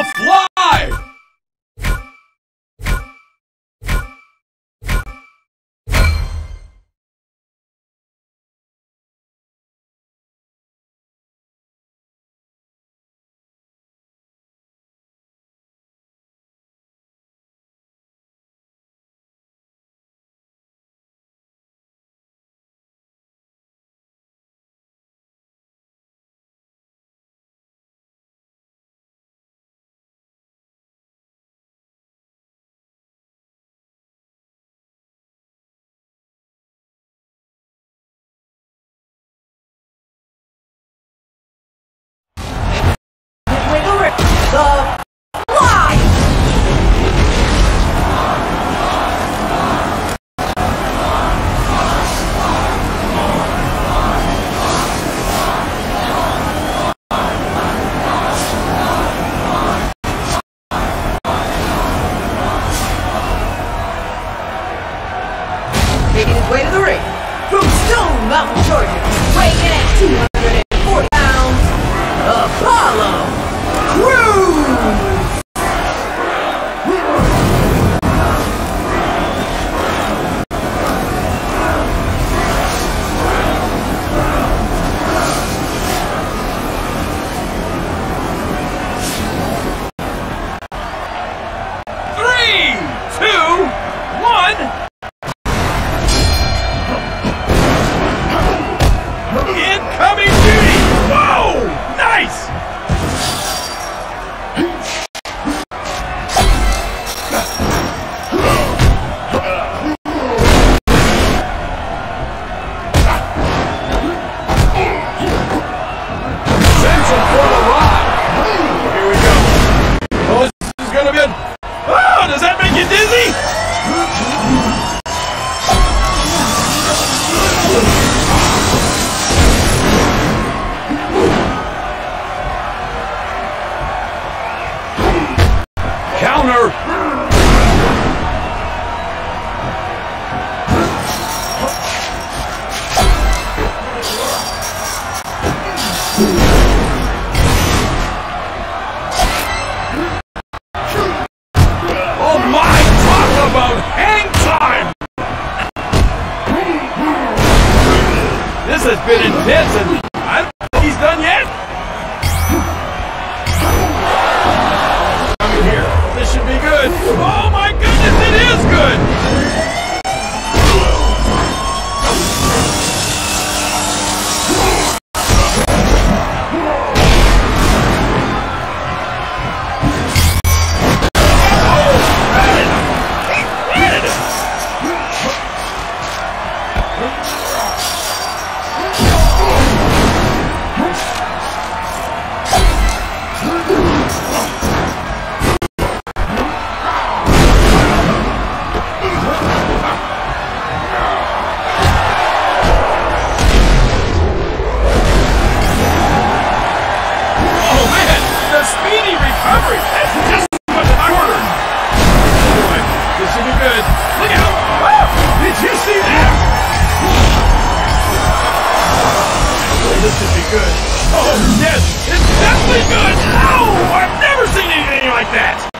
Fly! Making his way to the ring from Stone Mountain, Georgia, weighing in at 240 pounds, Apollo Crews! Three, two, one. Incoming duty! Whoa! Nice! Central for the ride! Here we go. Oh, this is gonna be Oh, does that make you dizzy? Counter! Oh my, talk about hang time! This has been intense and I don't think he's done yet. This should be good. Oh my goodness, it is good! This should be good. Oh, yes! It's definitely good! Ow! I've never seen anything like that!